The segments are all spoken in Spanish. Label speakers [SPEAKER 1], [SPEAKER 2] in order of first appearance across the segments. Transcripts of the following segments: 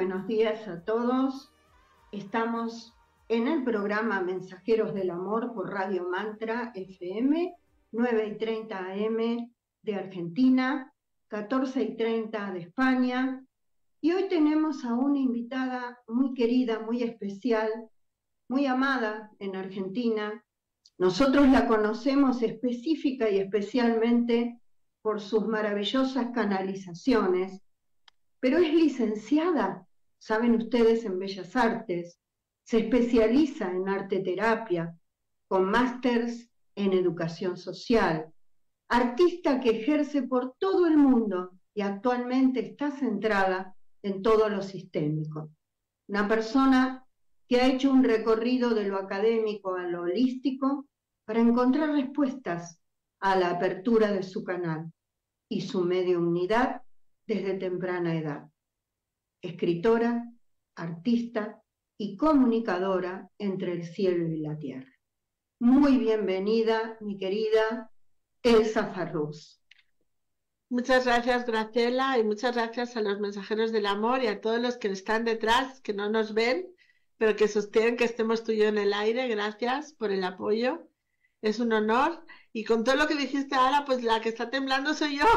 [SPEAKER 1] buenos días a todos. Estamos en el programa Mensajeros del Amor por Radio Mantra FM, 9:30 AM de Argentina, 14:30 de España. Y hoy tenemos a una invitada muy querida, muy especial, muy amada en Argentina. Nosotros la conocemos específica y especialmente por sus maravillosas canalizaciones, pero es licenciada, saben ustedes, en Bellas Artes, se especializa en arte terapia, con másters en educación social, artista que ejerce por todo el mundo y actualmente está centrada en todo lo sistémico. Una persona que ha hecho un recorrido de lo académico a lo holístico para encontrar respuestas a la apertura de su canal y su mediumnidad desde temprana edad. Escritora, artista y comunicadora entre el cielo y la tierra. Muy bienvenida, mi querida Elsa Farrús.
[SPEAKER 2] Muchas gracias, Graciela, y muchas gracias a los mensajeros del amor y a todos los que están detrás, que no nos ven, pero que sostienen que estemos tú y yo en el aire. Gracias por el apoyo. Es un honor. Y con todo lo que dijiste ahora, pues la que está temblando soy yo.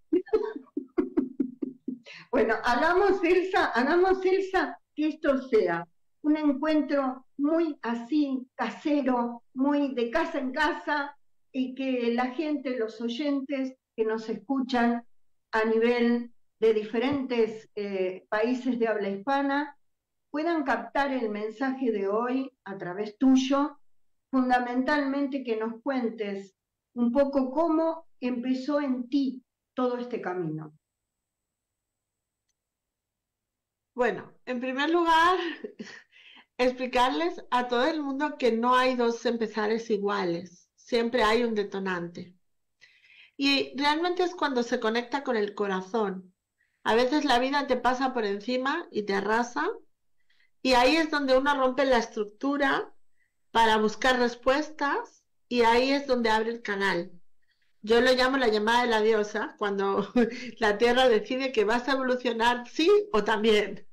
[SPEAKER 1] Bueno, hagamos, Elsa, que esto sea un encuentro muy así, casero, muy de casa en casa, y que la gente, los oyentes que nos escuchan a nivel de diferentes países de habla hispana, puedan captar el mensaje de hoy a través tuyo, fundamentalmente que nos cuentes un poco cómo empezó en ti todo este camino.
[SPEAKER 2] Bueno, en primer lugar, explicarles a todo el mundo que no hay dos empezares iguales, siempre hay un detonante. Y realmente es cuando se conecta con el corazón. A veces la vida te pasa por encima y te arrasa, y ahí es donde uno rompe la estructura para buscar respuestas, y ahí es donde abre el canal. Yo lo llamo la llamada de la diosa, cuando la Tierra decide que vas a evolucionar sí o también,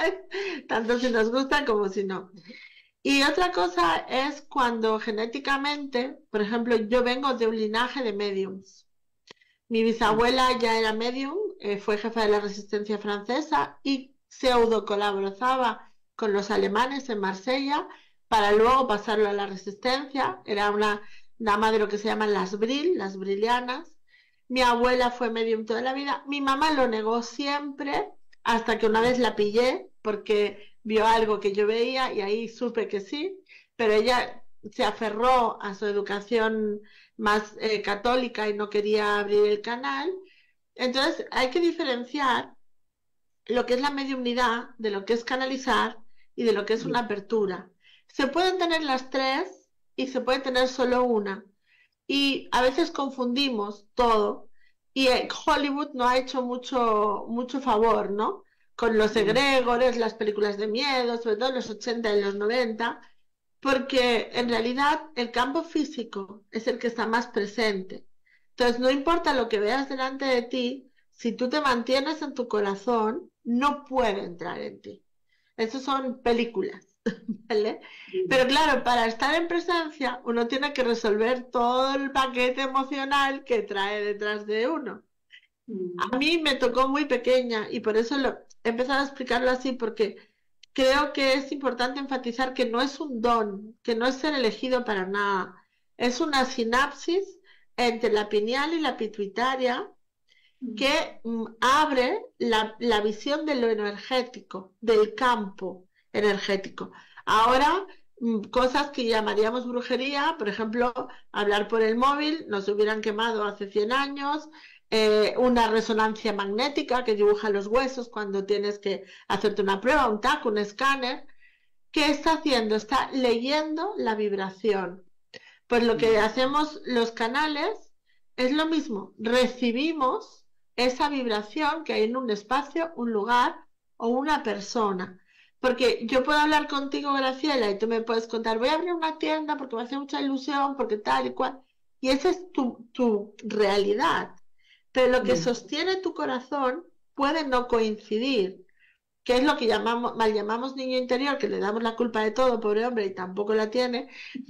[SPEAKER 2] tanto si nos gusta como si no. Y otra cosa es cuando genéticamente, por ejemplo, yo vengo de un linaje de médiums. Mi bisabuela ya era médium, fue jefa de la resistencia francesa y pseudo colaboraba con los alemanes en Marsella para luego pasarlo a la resistencia. Era una dama de lo que se llaman las brilianas. Mi abuela fue medium toda la vida. Mi mamá lo negó siempre, hasta que una vez la pillé porque vio algo que yo veía y ahí supe que sí, pero ella se aferró a su educación más católica y no quería abrir el canal. Entonces hay que diferenciar lo que es la mediumnidad de lo que es canalizar y de lo que es una apertura. Se pueden tener las tres y se puede tener solo una, y a veces confundimos todo, y Hollywood no ha hecho mucho favor, ¿no? Con los egregores, las películas de miedo, sobre todo en los 80 y los 90, porque en realidad el campo físico es el que está más presente. Entonces no importa lo que veas delante de ti, si tú te mantienes en tu corazón, no puede entrar en ti. Esas son películas. ¿Vale? Pero claro, para estar en presencia uno tiene que resolver todo el paquete emocional que trae detrás de uno. A mí me tocó muy pequeña y por eso he empezado a explicarlo así, porque creo que es importante enfatizar que no es un don, que no es ser elegido para nada, es una sinapsis entre la pineal y la pituitaria que abre la visión de lo energético, del campo energético. Ahora, cosas que llamaríamos brujería, por ejemplo, hablar por el móvil, nos hubieran quemado hace 100 años, una resonancia magnética que dibuja los huesos cuando tienes que hacerte una prueba, un TAC, un escáner. ¿Qué está haciendo? Está leyendo la vibración. Pues lo que hacemos los canales es lo mismo, recibimos esa vibración que hay en un espacio, un lugar o una persona. Porque yo puedo hablar contigo, Graciela, y tú me puedes contar, voy a abrir una tienda porque me hace mucha ilusión, porque tal y cual. Y esa es tu realidad. Pero lo que sostiene tu corazón puede no coincidir. que es lo que mal llamamos niño interior, que le damos la culpa de todo, pobre hombre, y tampoco la tiene.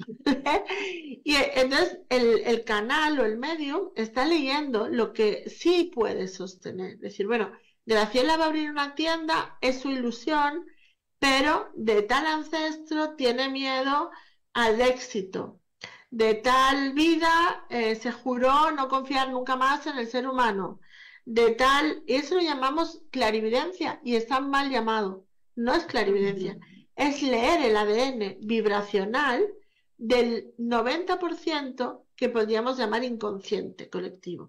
[SPEAKER 2] Y entonces el canal o el medium está leyendo lo que sí puede sostener. Es decir, bueno, Graciela va a abrir una tienda, es su ilusión, pero de tal ancestro tiene miedo al éxito. De tal vida se juró no confiar nunca más en el ser humano. De tal, eso lo llamamos clarividencia y está mal llamado. No es clarividencia, es leer el ADN vibracional del 90% que podríamos llamar inconsciente colectivo.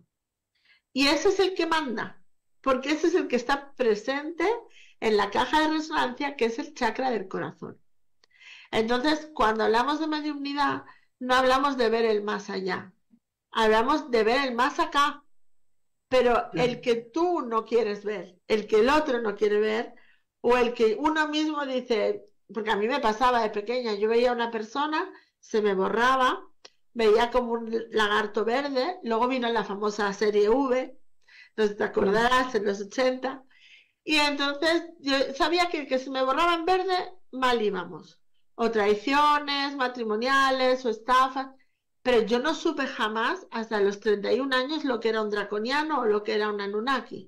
[SPEAKER 2] Y ese es el que manda, porque ese es el que está presente en la caja de resonancia, que es el chakra del corazón. Entonces, cuando hablamos de mediumnidad, no hablamos de ver el más allá, hablamos de ver el más acá, pero el que tú no quieres ver, el que el otro no quiere ver, o el que uno mismo dice, porque a mí me pasaba de pequeña, yo veía a una persona, se me borraba, veía como un lagarto verde, luego vino la famosa serie V, no sé si te acordarás, en los 80, y entonces yo sabía que el que se me borraba en verde, mal íbamos, o traiciones matrimoniales, o estafas, pero yo no supe jamás, hasta los 31 años, lo que era un draconiano o lo que era un Anunnaki.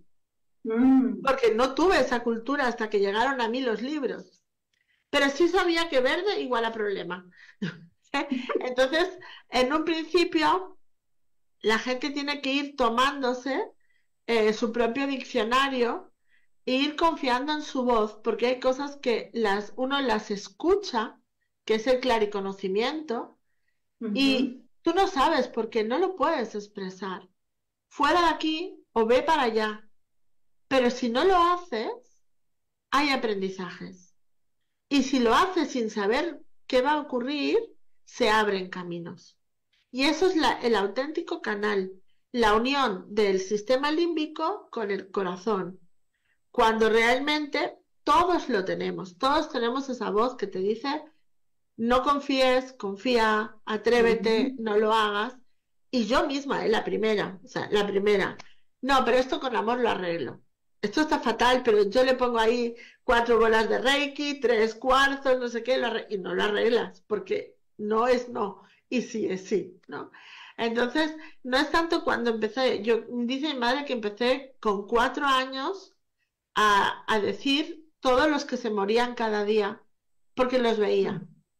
[SPEAKER 2] Porque no tuve esa cultura hasta que llegaron a mí los libros. Pero sí sabía que verde igual a problema. Entonces, en un principio, la gente tiene que ir tomándose su propio diccionario e ir confiando en su voz, porque hay cosas que uno las escucha, que es el clariconocimiento, y tú no sabes porque no lo puedes expresar. Fuera de aquí o ve para allá. Pero si no lo haces, hay aprendizajes. Y si lo haces sin saber qué va a ocurrir, se abren caminos. Y eso es el auténtico canal, la unión del sistema límbico con el corazón. Cuando realmente todos lo tenemos, todos tenemos esa voz que te dice: no confíes, confía, atrévete, no lo hagas. Y yo misma, la primera, no, pero esto con amor lo arreglo. Esto está fatal, pero yo le pongo ahí 4 bolas de Reiki, 3 cuarzos, no sé qué, y no lo arreglas, porque no es no, y sí es sí, ¿no? Entonces, no es tanto cuando empecé, dice mi madre que empecé con 4 años a decir todos los que se morían cada día, porque los veía.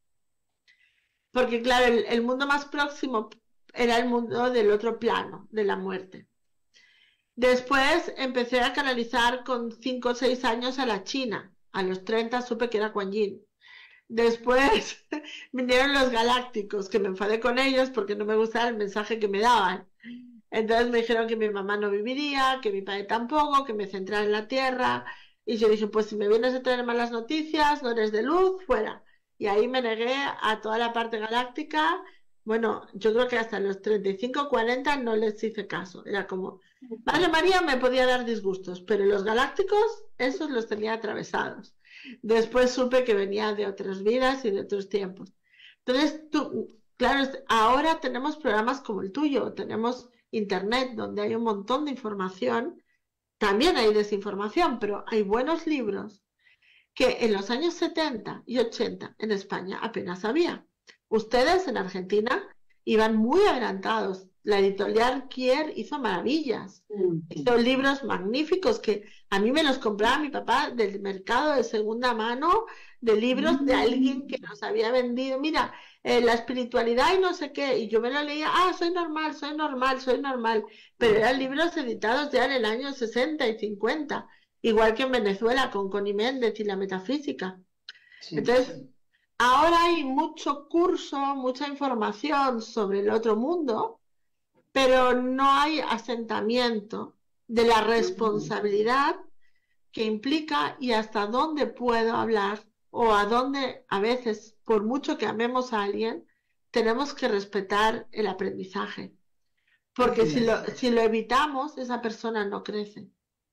[SPEAKER 2] Porque claro, el mundo más próximo era el mundo del otro plano, de la muerte. Después empecé a canalizar con 5 o 6 años a la China. A los 30 supe que era Kuan Yin. Después vinieron los galácticos, que me enfadé con ellos porque no me gustaba el mensaje que me daban. Entonces me dijeron que mi mamá no viviría, que mi padre tampoco, que me centrara en la Tierra. Y yo dije, pues si me vienes a traer malas noticias, no eres de luz, fuera. Y ahí me negué a toda la parte galáctica. Bueno, yo creo que hasta los 35, 40 no les hice caso. Era como, Madre María me podía dar disgustos, pero los galácticos, esos los tenía atravesados. Después supe que venía de otras vidas y de otros tiempos. Entonces, claro, ahora tenemos programas como el tuyo, tenemos internet donde hay un montón de información. También hay desinformación, pero hay buenos libros que en los años 70 y 80 en España apenas había. Ustedes en Argentina iban muy adelantados. La editorial Kier hizo maravillas. Hizo libros magníficos que a mí me los compraba mi papá del mercado de segunda mano, de libros de alguien que nos había vendido. Mira, la espiritualidad y no sé qué. Y yo me lo leía, soy normal, soy normal, soy normal. Pero eran libros editados ya en el año 60 y 50. Igual que en Venezuela con Connie Méndez y la metafísica. Sí. Entonces, ahora hay mucho curso, mucha información sobre el otro mundo, pero no hay asentamiento de la responsabilidad que implica y hasta dónde puedo hablar, o a dónde a veces, por mucho que amemos a alguien, tenemos que respetar el aprendizaje. Porque si lo evitamos, esa persona no crece.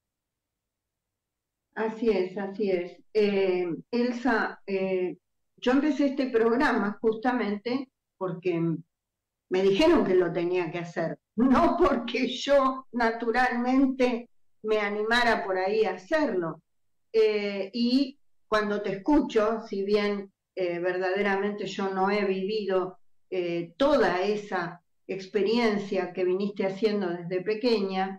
[SPEAKER 1] Así es, así es. Elsa, yo empecé este programa justamente porque me dijeron que lo tenía que hacer, no porque yo naturalmente me animara por ahí a hacerlo. y cuando te escucho, si bien verdaderamente yo no he vivido toda esa experiencia que viniste haciendo desde pequeña,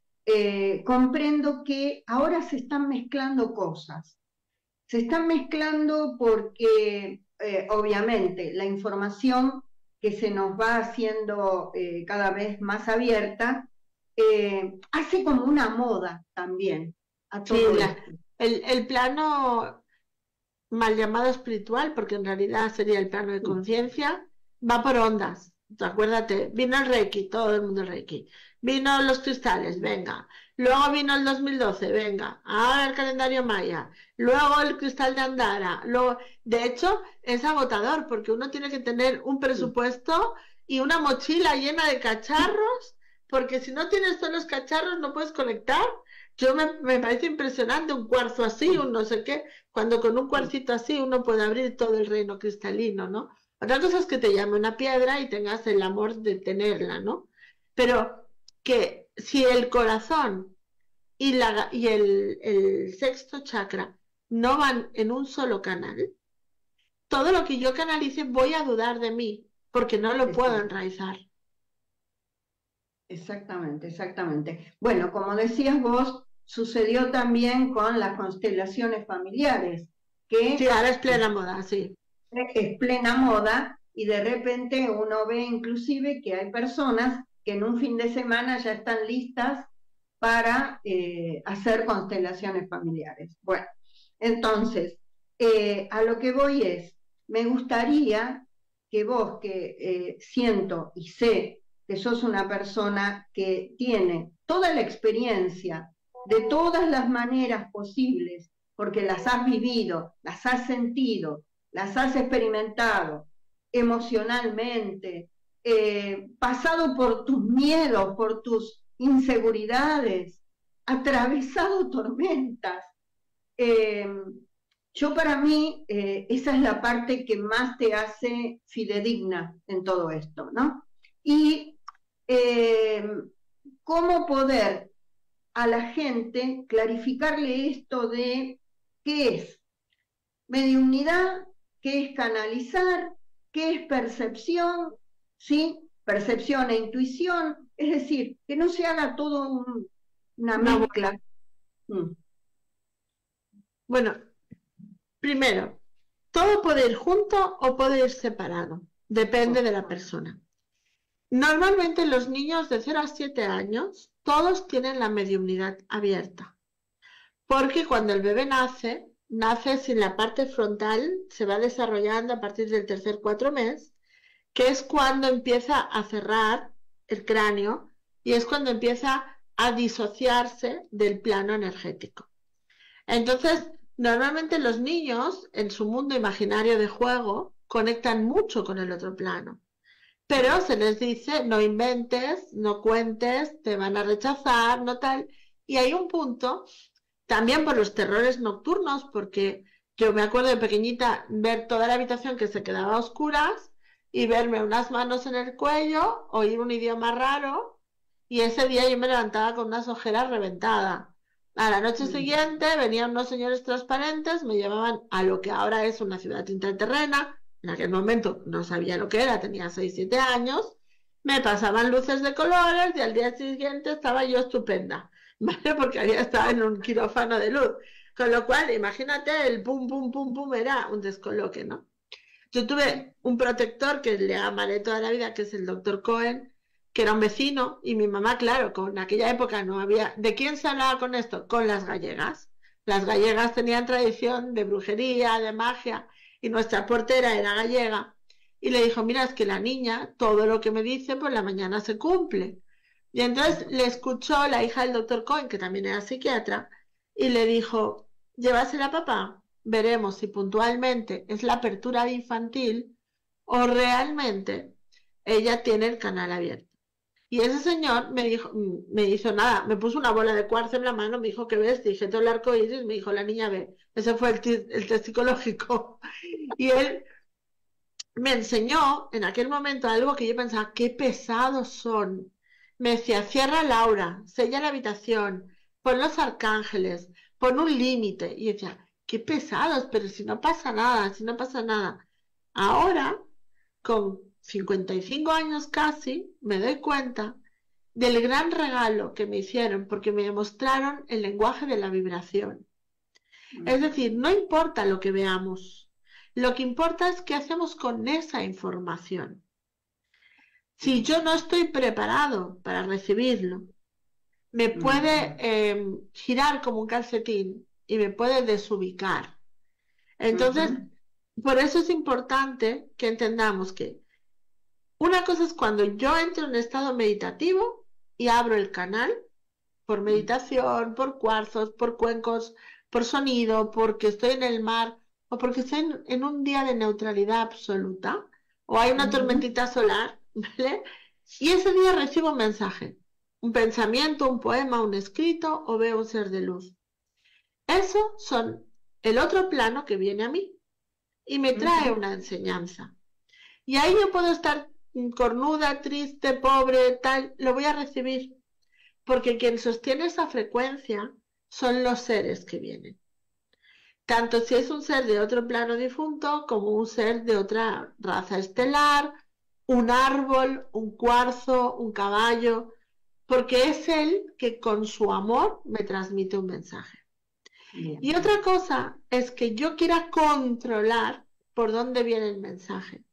[SPEAKER 1] comprendo que ahora se están mezclando cosas. Se están mezclando porque obviamente la información que se nos va haciendo cada vez más abierta hace como una moda también a todo esto.
[SPEAKER 2] El plano mal llamado espiritual, porque en realidad sería el plano de conciencia, va por ondas. Acuérdate, vino el Reiki, todo el mundo el Reiki. Vino los cristales, venga. Luego vino el 2012, venga. Ahora el calendario maya. Luego el cristal de Andara. Luego, de hecho, es agotador porque uno tiene que tener un presupuesto y una mochila llena de cacharros, porque si no tienes todos los cacharros no puedes conectar. Me parece impresionante un cuarzo así, un no sé qué, cuando con un cuarcito así uno puede abrir todo el reino cristalino, ¿no? Otra cosa es que te llame una piedra y tengas el amor de tenerla, ¿no? Pero que si el corazón y el sexto chakra no van en un solo canal, todo lo que yo canalice voy a dudar de mí, porque no lo puedo enraizar.
[SPEAKER 1] Exactamente, exactamente. Bueno, como decías vos, sucedió también con las constelaciones familiares, que
[SPEAKER 2] sí, ahora es plena moda, sí.
[SPEAKER 1] Es plena moda y de repente uno ve inclusive que hay personas que en un fin de semana ya están listas para hacer constelaciones familiares. Bueno, entonces, a lo que voy es, me gustaría que vos, que siento y sé que sos una persona que tiene toda la experiencia de todas las maneras posibles, porque las has vivido, las has sentido, las has experimentado emocionalmente, pasado por tus miedos, por tus inseguridades, atravesado tormentas. Yo para mí, esa es la parte que más te hace fidedigna en todo esto, ¿no? Y cómo poder a la gente clarificarle esto de qué es mediunidad, qué es canalizar, qué es percepción, ¿sí? Percepción e intuición, es decir, que no se haga todo una mezcla.
[SPEAKER 2] Bueno, primero, todo puede ir junto o puede ir separado, depende de la persona. Normalmente los niños de 0 a 7 años, todos tienen la mediunidad abierta, porque cuando el bebé nace sin la parte frontal, se va desarrollando a partir del tercer 4 mes, que es cuando empieza a cerrar el cráneo y es cuando empieza a disociarse del plano energético. Entonces, normalmente los niños, en su mundo imaginario de juego, conectan mucho con el otro plano. Pero se les dice, no inventes, no cuentes, te van a rechazar, no tal. Y hay un punto, también por los terrores nocturnos, porque yo me acuerdo de pequeñita ver toda la habitación que se quedaba a oscuras y verme unas manos en el cuello, oír un idioma raro, y ese día yo me levantaba con unas ojeras reventadas. A la noche siguiente venían unos señores transparentes, me llevaban a lo que ahora es una ciudad intraterrena. En aquel momento no sabía lo que era, tenía 6, 7 años, me pasaban luces de colores y al día siguiente estaba yo estupenda, ¿vale? Porque había estado en un quirófano de luz. Con lo cual, imagínate, el pum, pum, pum, pum era un descoloque, ¿no? Yo tuve un protector que le amaré toda la vida, que es el doctor Cohen, que era un vecino, y mi mamá, claro, con aquella época no había... ¿De quién se hablaba con esto? Con las gallegas. Las gallegas tenían tradición de brujería, de magia, y nuestra portera era gallega, y le dijo, mira, es que la niña, todo lo que me dice, por la mañana se cumple. Y entonces le escuchó la hija del doctor Cohen, que también era psiquiatra, y le dijo, llévasela a papá, veremos si puntualmente es la apertura de infantil o realmente ella tiene el canal abierto. Y ese señor me hizo nada, me puso una bola de cuarzo en la mano, me dijo, ¿qué ves? Dije, todo el arco iris, me dijo, la niña ve. Ese fue el test psicológico. Y él me enseñó en aquel momento algo que yo pensaba, qué pesados son. Me decía, cierra la aura, sella la habitación, pon los arcángeles, pon un límite. Y decía, qué pesados, pero si no pasa nada, si no pasa nada. Ahora, con 55 años casi, me doy cuenta del gran regalo que me hicieron porque me demostraron el lenguaje de la vibración. Es decir, no importa lo que veamos, lo que importa es qué hacemos con esa información. Si yo no estoy preparado para recibirlo, me puede girar como un calcetín y me puede desubicar. Entonces, por eso es importante que entendamos que una cosa es cuando yo entro en estado meditativo y abro el canal por meditación, por cuarzos, por cuencos, por sonido, porque estoy en el mar o porque estoy en un día de neutralidad absoluta o hay una tormentita solar, ¿vale? Y ese día recibo un mensaje, un pensamiento, un poema, un escrito o veo un ser de luz. Eso son el otro plano que viene a mí y me trae una enseñanza. Y ahí yo puedo estar cornuda, triste, pobre, tal, lo voy a recibir. Porque quien sostiene esa frecuencia son los seres que vienen. Tanto si es un ser de otro plano difunto como un ser de otra raza estelar, un árbol, un cuarzo, un caballo, porque es él que con su amor me transmite un mensaje. Bien. Y otra cosa es que yo quiera controlar por dónde viene el mensaje.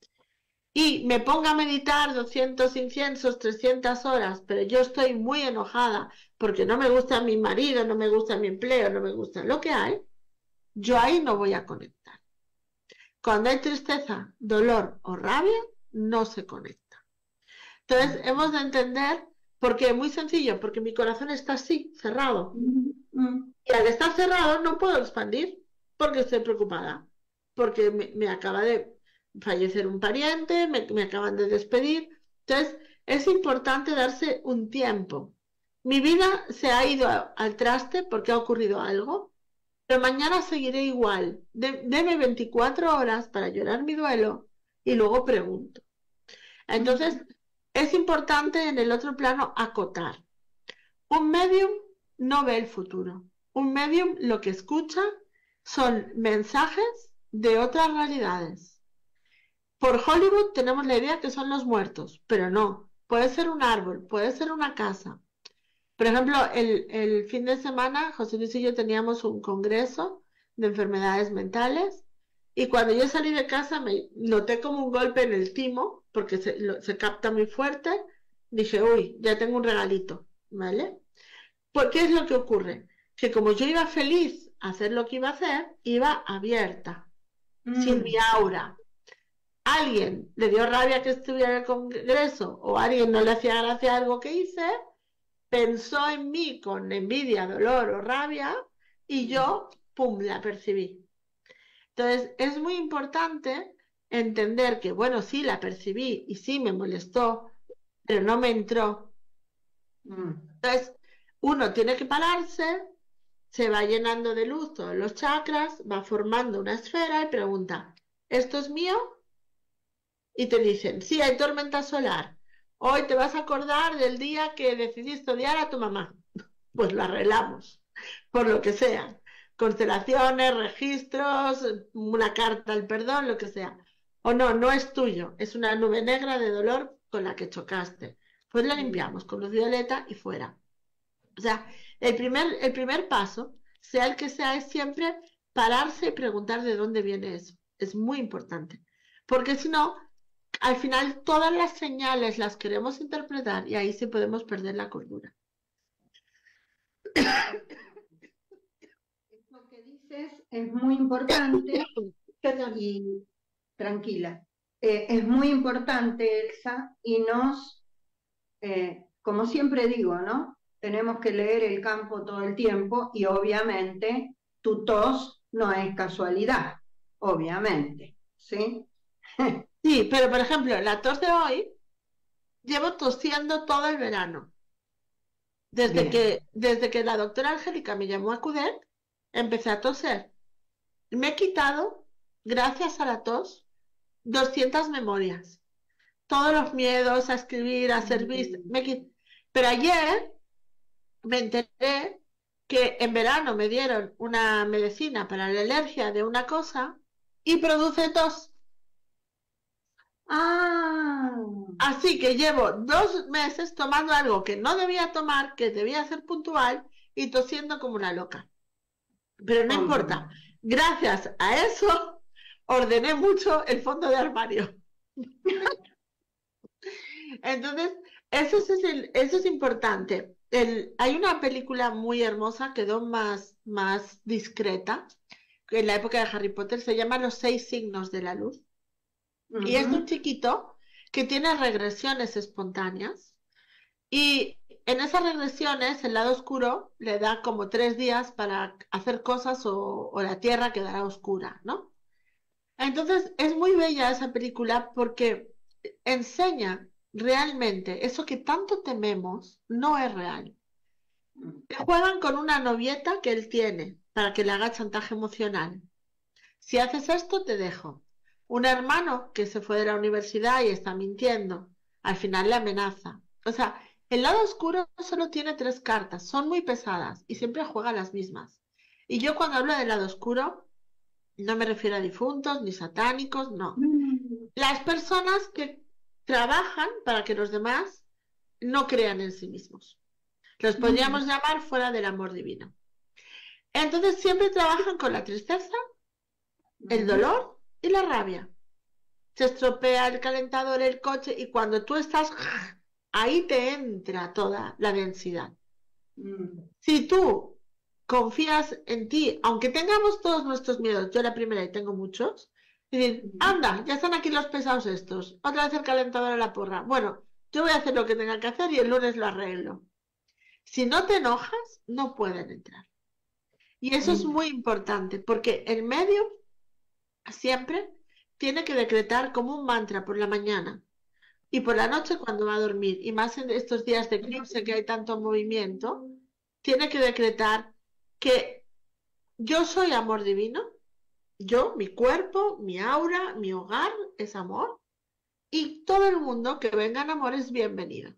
[SPEAKER 2] Y me ponga a meditar 200 inciensos, 300 horas, pero yo estoy muy enojada porque no me gusta mi marido, no me gusta mi empleo, no me gusta lo que hay, yo ahí no voy a conectar. Cuando hay tristeza, dolor o rabia, no se conecta. Entonces, hemos de entender, porque es muy sencillo, porque mi corazón está así, cerrado. Y al estar cerrado no puedo expandir porque estoy preocupada, porque me acaba de fallecer un pariente, me acaban de despedir. Entonces, es importante darse un tiempo. Mi vida se ha ido al traste porque ha ocurrido algo, pero mañana seguiré igual. Deme 24 horas para llorar mi duelo y luego pregunto. Entonces, es importante en el otro plano acotar. Un medium no ve el futuro. Un medium lo que escucha son mensajes de otras realidades. Por Hollywood tenemos la idea que son los muertos, pero no. Puede ser un árbol, puede ser una casa. Por ejemplo, el fin de semana, José Luis y yo teníamos un congreso de enfermedades mentales y cuando yo salí de casa me noté como un golpe en el timo, porque se capta muy fuerte. Dije, uy, ya tengo un regalito, ¿vale? ¿Por qué es lo que ocurre? Que como yo iba feliz a hacer lo que iba a hacer, iba abierta, sin mi aura. Alguien le dio rabia que estuviera en el congreso o a alguien no le hacía gracia algo que hice, pensó en mí con envidia, dolor o rabia y yo, pum, la percibí. Entonces, es muy importante entender que, bueno, sí, la percibí y sí me molestó, pero no me entró. Entonces, uno tiene que pararse, se va llenando de luz todos los chakras, va formando una esfera y pregunta, ¿esto es mío? Y te dicen, sí, hay tormenta solar. Hoy te vas a acordar del día que decidiste odiar a tu mamá. Pues lo arreglamos, por lo que sea. Constelaciones, registros, una carta al perdón, lo que sea. O no, no es tuyo, es una nube negra de dolor con la que chocaste. Pues la limpiamos con luz violeta y fuera. O sea, el primer paso, sea el que sea, es siempre pararse y preguntar de dónde viene eso. Es muy importante. Porque si no, al final todas las señales las queremos interpretar y ahí sí podemos perder la cordura.
[SPEAKER 1] Lo que dices es muy importante y tranquila. Es muy importante, Elsa, y como siempre digo, ¿no? Tenemos que leer el campo todo el tiempo y obviamente tu tos no es casualidad, obviamente, ¿sí?
[SPEAKER 2] Sí, pero por ejemplo, la tos de hoy, llevo tosiendo todo el verano. Desde que la doctora Angélica me llamó a Cudet, empecé a toser. Me he quitado, gracias a la tos, 200 memorias. Todos los miedos a escribir, a servir. Pero ayer me enteré que en verano me dieron una medicina para la alergia de una cosa y produce tos.
[SPEAKER 1] Ah,
[SPEAKER 2] Así que llevo 2 meses tomando algo que no debía tomar, que debía ser puntual y tosiendo como una loca. Pero no importa. Gracias a eso ordené mucho el fondo de armario. Entonces, eso es importante. Hay una película muy hermosa, quedó más discreta, que en la época de Harry Potter se llama Los 6 signos de la luz. Y es un chiquito que tiene regresiones espontáneas y en esas regresiones el lado oscuro le da como 3 días para hacer cosas o la tierra quedará oscura, ¿no? Entonces es muy bella esa película porque enseña realmente eso que tanto tememos no es real. Juegan con una novieta que él tiene para que le haga chantaje emocional. Si haces esto, te dejo. Un hermano que se fue de la universidad y está mintiendo. Al final le amenaza. O sea, el lado oscuro solo tiene 3 cartas, son muy pesadas y siempre juega las mismas. Y yo cuando hablo del lado oscuro, no me refiero a difuntos ni satánicos, no. Las personas que trabajan para que los demás no crean en sí mismos. Los podríamos llamar fuera del amor divino. Entonces siempre trabajan con la tristeza, el dolor y la rabia. Se estropea el calentador, el coche, y cuando tú estás, ahí te entra toda la densidad. Si tú confías en ti, aunque tengamos todos nuestros miedos, yo la primera y tengo muchos, y decir, anda, ya están aquí los pesados estos, otra vez el calentador a la porra. Bueno, yo voy a hacer lo que tenga que hacer y el lunes lo arreglo. Si no te enojas, no pueden entrar. Y eso es muy importante, porque el medio siempre tiene que decretar como un mantra por la mañana y por la noche cuando va a dormir, y más en estos días de eclipse que hay tanto movimiento, tiene que decretar que yo soy amor divino, yo, mi cuerpo, mi aura, mi hogar es amor, y todo el mundo que venga en amor es bienvenido.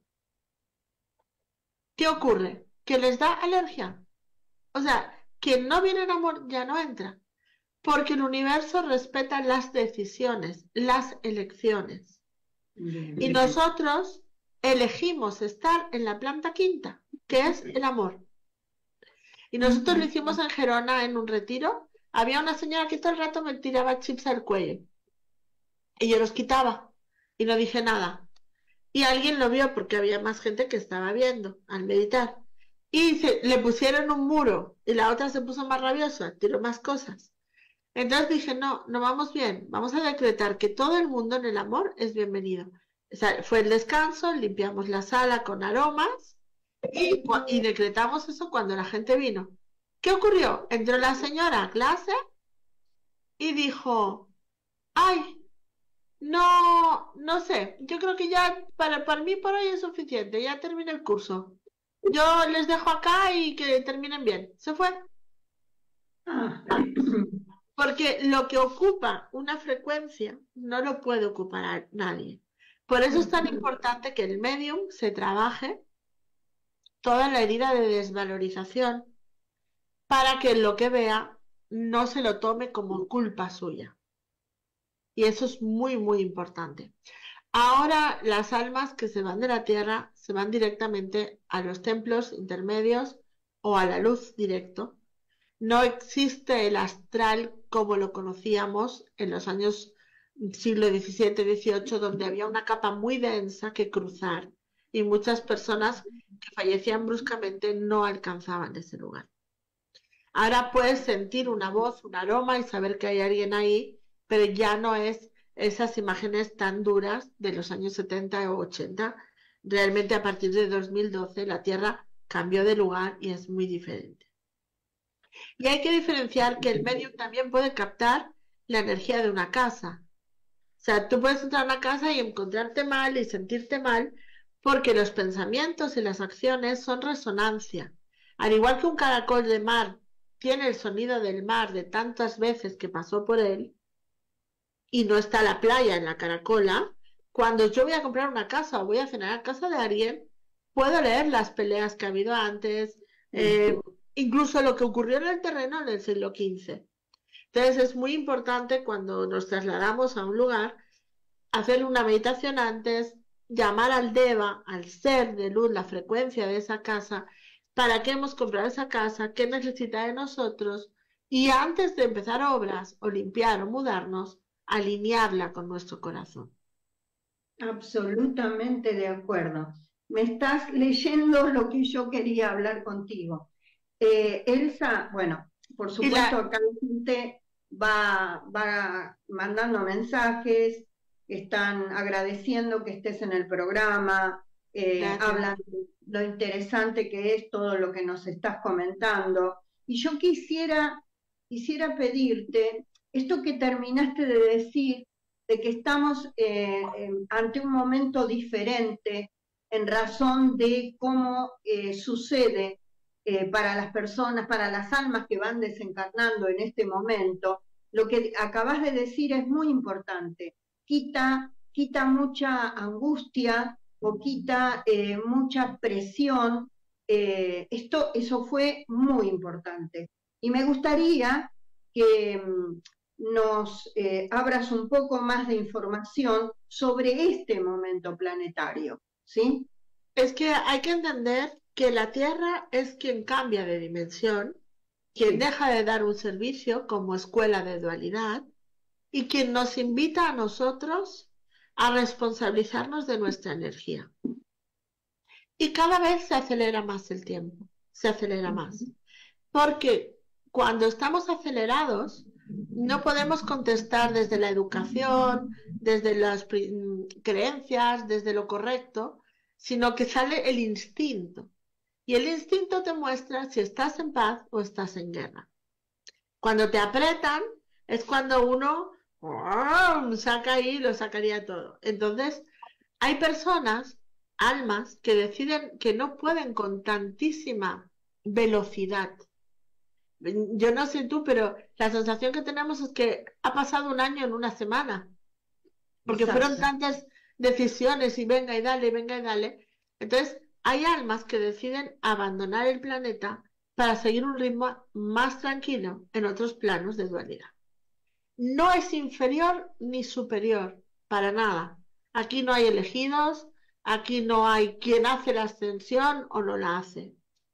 [SPEAKER 2] ¿Qué ocurre? Que les da alergia. O sea, quien no viene en amor ya no entra, porque el universo respeta las decisiones, las elecciones. Y nosotros elegimos estar en la planta quinta, que es el amor. Y nosotros lo hicimos en Gerona en un retiro. Había una señora que todo el rato me tiraba chips al cuello. Y yo los quitaba. Y no dije nada. Y alguien lo vio porque había más gente que estaba viendo al meditar. Y le pusieron un muro. Y la otra se puso más rabiosa, tiró más cosas. Entonces dije, no vamos bien. Vamos a decretar que todo el mundo en el amor es bienvenido. O sea, fue el descanso, limpiamos la sala con aromas y decretamos eso cuando la gente vino. ¿Qué ocurrió? Entró la señora a clase y dijo, ay, no sé, yo creo que ya para mí por hoy es suficiente, ya terminé el curso. Yo les dejo acá y que terminen bien. Se fue. Porque lo que ocupa una frecuencia no lo puede ocupar a nadie. Por eso es tan importante que el medium se trabaje toda la herida de desvalorización para que lo que vea no se lo tome como culpa suya. Y eso es muy, muy importante. Ahora las almas que se van de la tierra se van directamente a los templos intermedios o a la luz directo. No existe el astral como lo conocíamos en los años siglo XVII, XVIII, donde había una capa muy densa que cruzar y muchas personas que fallecían bruscamente no alcanzaban ese lugar. Ahora puedes sentir una voz, un aroma y saber que hay alguien ahí, pero ya no es esas imágenes tan duras de los años 70 o 80. Realmente a partir de 2012 la Tierra cambió de lugar y es muy diferente. Y hay que diferenciar que el medium también puede captar la energía de una casa. O sea, tú puedes entrar a una casa y encontrarte mal y sentirte mal porque los pensamientos y las acciones son resonancia. Al igual que un caracol de mar tiene el sonido del mar de tantas veces que pasó por él y no está la playa en la caracola, cuando yo voy a comprar una casa o voy a cenar a casa de alguien, puedo leer las peleas que ha habido antes, incluso lo que ocurrió en el terreno en el siglo XV. Entonces es muy importante cuando nos trasladamos a un lugar, hacer una meditación antes, llamar al Deva, al ser de luz, la frecuencia de esa casa, para qué hemos comprado esa casa, qué necesita de nosotros, y antes de empezar obras o limpiar o mudarnos, alinearla con nuestro corazón.
[SPEAKER 1] Absolutamente de acuerdo. Me estás leyendo lo que yo quería hablar contigo. Elsa, bueno, por supuesto acá la gente va mandando mensajes, están agradeciendo que estés en el programa, hablan de lo interesante que es todo lo que nos estás comentando. Y yo quisiera pedirte, esto que terminaste de decir, de que estamos ante un momento diferente en razón de cómo sucede para las personas, para las almas que van desencarnando en este momento. Lo que acabas de decir es muy importante. Quita mucha angustia o quita mucha presión. Eso fue muy importante. Y me gustaría que nos abras un poco más de información sobre este momento planetario, ¿sí?
[SPEAKER 2] Es que hay que entender que la Tierra es quien cambia de dimensión, quien deja de dar un servicio como escuela de dualidad y quien nos invita a nosotros a responsabilizarnos de nuestra energía. Y cada vez se acelera más el tiempo, se acelera más. Porque cuando estamos acelerados, no podemos contestar desde la educación, desde las creencias, desde lo correcto, sino que sale el instinto. Y el instinto te muestra si estás en paz o estás en guerra. Cuando te apretan, es cuando uno saca ahí y lo sacaría todo. Entonces, hay personas, almas, que deciden que no pueden con tantísima velocidad. Yo no sé tú, pero la sensación que tenemos es que ha pasado un año en una semana, porque
[SPEAKER 1] Exacto.
[SPEAKER 2] fueron tantas decisiones y venga y dale, venga y dale. Entonces, hay almas que deciden abandonar el planeta para seguir un ritmo más tranquilo en otros planos de dualidad. No es inferior ni superior, para nada. Aquí no hay elegidos, aquí no hay quien hace la ascensión o no la hace.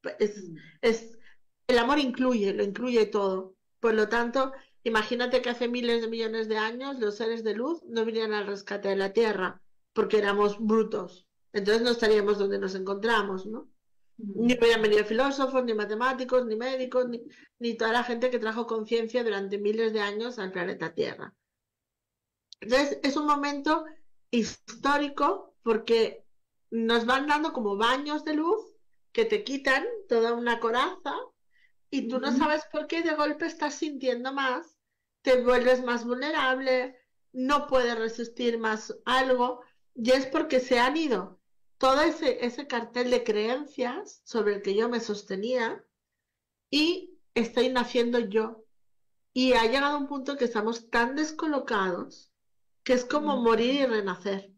[SPEAKER 2] El amor lo incluye todo. Por lo tanto, imagínate que hace miles de millones de años los seres de luz no vinieran al rescate de la Tierra porque éramos brutos. Entonces no estaríamos donde nos encontramos, ¿no? Ni hubieran venido filósofos, ni matemáticos, ni médicos, ni toda la gente que trajo conciencia durante miles de años al planeta Tierra. Entonces es un momento histórico porque nos van dando como baños de luz que te quitan toda una coraza y tú no sabes por qué de golpe estás sintiendo más, te vuelves más vulnerable, no puedes resistir más algo, y es porque se han ido todo ese cartel de creencias sobre el que yo me sostenía y estoy naciendo yo. Y ha llegado un punto que estamos tan descolocados que es como morir y renacer.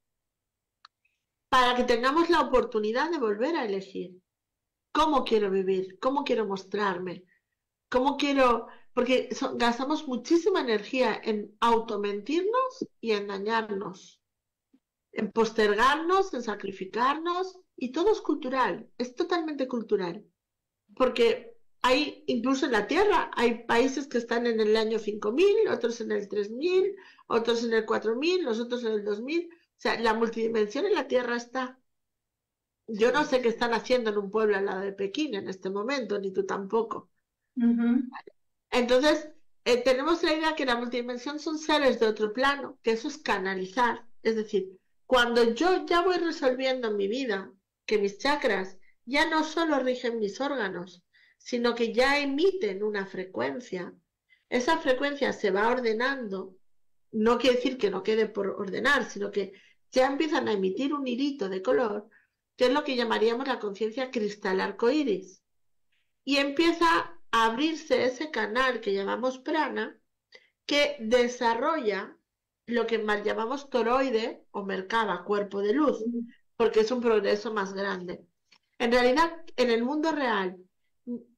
[SPEAKER 2] Para que tengamos la oportunidad de volver a elegir cómo quiero vivir, cómo quiero mostrarme, cómo quiero... Porque gastamos muchísima energía en automentirnos y en dañarnos, en postergarnos, en sacrificarnos, y todo es cultural, es totalmente cultural. Porque hay, incluso en la Tierra, hay países que están en el año 5000, otros en el 3000, otros en el 4000, nosotros en el 2000. O sea, la multidimensión en la Tierra está. Yo no sé qué están haciendo en un pueblo al lado de Pekín en este momento, ni tú tampoco. Entonces, tenemos la idea que la multidimensión son seres de otro plano, que eso es canalizar. Es decir, cuando yo ya voy resolviendo en mi vida que mis chakras ya no solo rigen mis órganos, sino que ya emiten una frecuencia, esa frecuencia se va ordenando, no quiere decir que no quede por ordenar, sino que ya empiezan a emitir un hilito de color, que es lo que llamaríamos la conciencia cristal arcoíris. Y empieza a abrirse ese canal que llamamos prana, que desarrolla lo que mal llamamos toroide o merkaba, cuerpo de luz, porque es un progreso más grande. En realidad, en el mundo real,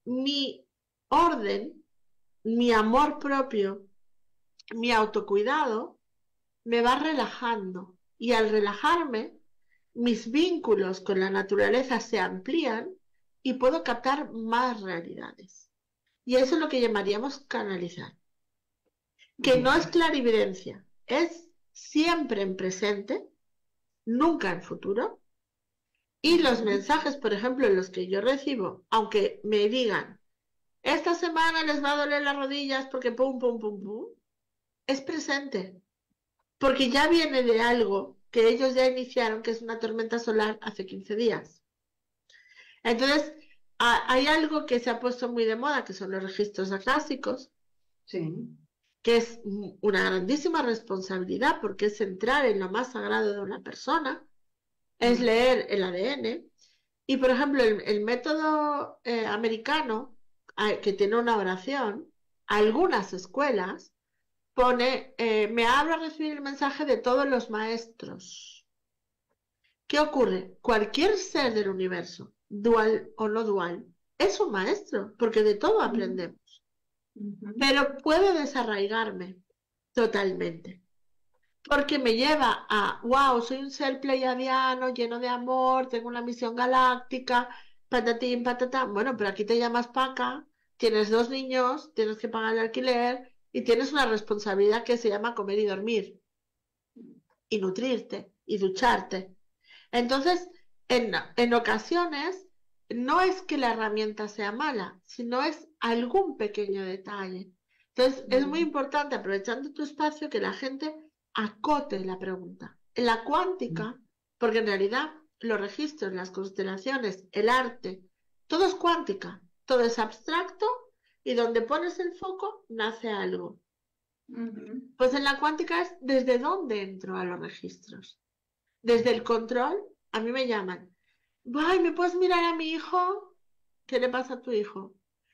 [SPEAKER 2] mi orden, mi amor propio, mi autocuidado me va relajando. Y al relajarme, mis vínculos con la naturaleza se amplían y puedo captar más realidades. Y eso es lo que llamaríamos canalizar. Que no es clarividencia, es siempre en presente, nunca en futuro. Y los mensajes, por ejemplo, los que yo recibo, aunque me digan, esta semana les va a doler las rodillas porque pum, pum, pum, pum, es presente. Porque ya viene de algo que ellos ya iniciaron, que es una tormenta solar hace 15 días. Entonces, hay algo que se ha puesto muy de moda, que son los registros acásicos,
[SPEAKER 1] Sí.
[SPEAKER 2] que es una grandísima responsabilidad porque es entrar en lo más sagrado de una persona, es leer el ADN. Y, por ejemplo, el método americano, que tiene una oración, algunas escuelas pone, me abro a recibir el mensaje de todos los maestros. ¿Qué ocurre? Cualquier ser del universo, dual o no dual, es un maestro, porque de todo aprendemos. Pero puedo desarraigarme totalmente, porque me lleva a, wow, soy un ser pleiadiano, lleno de amor, tengo una misión galáctica, patatín, patatán. Bueno, pero aquí te llamas Paca, tienes 2 niños, tienes que pagar el alquiler y tienes una responsabilidad que se llama comer y dormir, y nutrirte, y ducharte. Entonces, en ocasiones, no es que la herramienta sea mala, sino es algún pequeño detalle. Entonces, es muy importante, aprovechando tu espacio, que la gente acote la pregunta. En la cuántica, porque en realidad los registros, las constelaciones, el arte, todo es cuántica, todo es abstracto y donde pones el foco nace algo. Pues en la cuántica es desde dónde entro a los registros. Desde el control, a mí me llaman. Ay, ¿me puedes mirar a mi hijo? ¿Qué le pasa a tu hijo?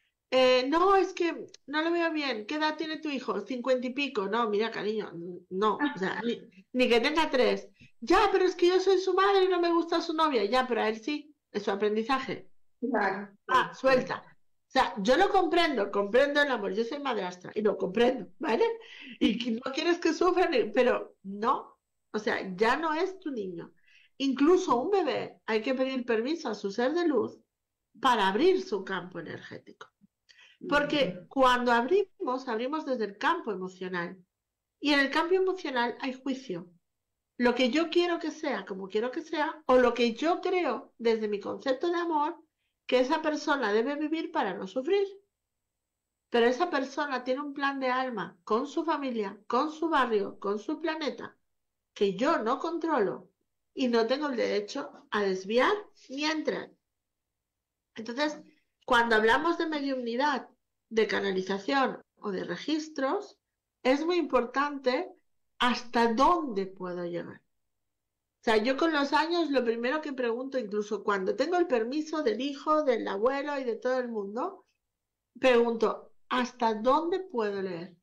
[SPEAKER 2] No, es que no lo veo bien. ¿Qué edad tiene tu hijo? 50 y pico. No, mira, cariño, no. O sea, ni que tenga 3. Ya, pero es que yo soy su madre y no me gusta su novia. Ya, pero a él sí, es su aprendizaje.
[SPEAKER 1] Claro.
[SPEAKER 2] Suelta. O sea, yo lo comprendo el amor. Yo soy madrastra y lo comprendo, ¿vale? Y que no quieres que sufran, pero no. O sea, ya no es tu niño. Incluso un bebé hay que pedir permiso a su ser de luz para abrir su campo energético. Porque cuando abrimos desde el campo emocional. Y en el campo emocional hay juicio. Lo que yo quiero que sea, como quiero que sea, o lo que yo creo desde mi concepto de amor, que esa persona debe vivir para no sufrir. Pero esa persona tiene un plan de alma con su familia, con su barrio, con su planeta, que yo no controlo y no tengo el derecho a desviar ni a entrar. Entonces, cuando hablamos de mediumnidad, de canalización o de registros, es muy importante hasta dónde puedo llegar. O sea, yo con los años lo primero que pregunto, incluso cuando tengo el permiso del hijo, del abuelo y de todo el mundo, pregunto, ¿hasta dónde puedo leer?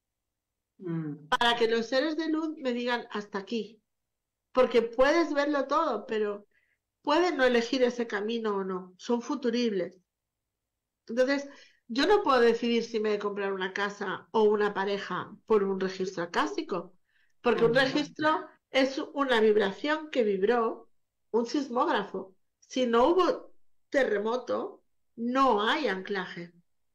[SPEAKER 2] Para que los seres de luz me digan hasta aquí. Porque puedes verlo todo, pero pueden no elegir ese camino o no. Son futuribles. Entonces, yo no puedo decidir si me he de comprar una casa o una pareja por un registro acástico. Porque un registro es una vibración que vibró un sismógrafo. Si no hubo terremoto, no hay anclaje.